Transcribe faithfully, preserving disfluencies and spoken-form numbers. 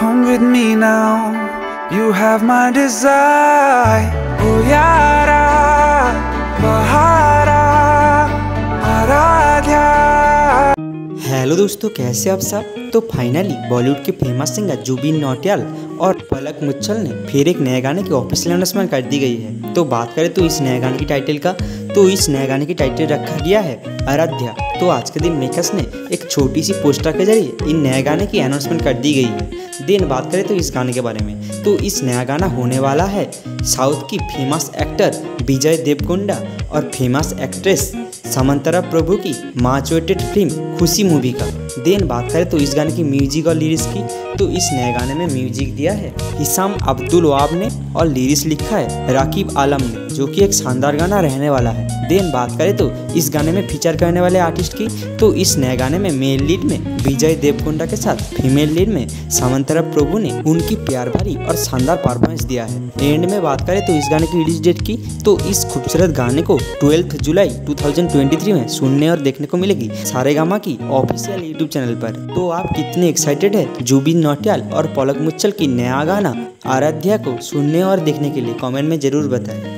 Come with me now, you have my desire. Oh yara, बहारा, Aaradhya. Hello दोस्तों, कैसे आप सब। तो फाइनली बॉलीवुड के फेमस सिंगर जुबिन नौटियाल और पलक मुच्छल ने फिर एक नए गाने की ऑफिशियल अनाउंसमेंट कर दी गई है। तो बात करें तो इस नए गाने की टाइटल का, तो इस नए गाने की टाइटल रखा गया है आराध्या। तो आज के दिन मेकर्स ने एक छोटी सी पोस्टर के जरिए इन नए गाने की अनाउंसमेंट कर दी गई है। देन बात करें तो इस गाने के बारे में, तो इस नया गाना होने वाला है साउथ की फेमस एक्टर विजय देवरकोंडा और फेमस एक्ट्रेस समंता प्रभु की much awaited film Kushi movie का। देन बात करें तो इस गाने की म्यूजिक और लिरिक्स की, तो इस नए गाने में म्यूजिक दिया है हिसाम अब्दुल वहाब ने और लिरिक्स लिखा है राकिब आलम ने, जो कि एक शानदार गाना रहने वाला है। देन बात करें तो इस गाने में फीचर करने वाले आर्टिस्ट की, तो इस नए गाने में मेल लीड में विजय देवरकोंडा के साथ फीमेल लीड में समंता प्रभु ने उनकी प्यार भरी और शानदार परफॉर्मेंस दिया है। एंड में बात करें तो इस गाने की रिलीज डेट की, तो इस खूबसूरत गाने को twelfth July two thousand twenty three में सुनने और देखने को मिलेगी सारेगामा की ऑफिशियल यूट्यूब चैनल पर। तो आप कितने एक्साइटेड है जुबिन नौटियाल और पलक मुच्छल की नया गाना आराध्या को सुनने और देखने के लिए कमेंट में जरूर बताएं।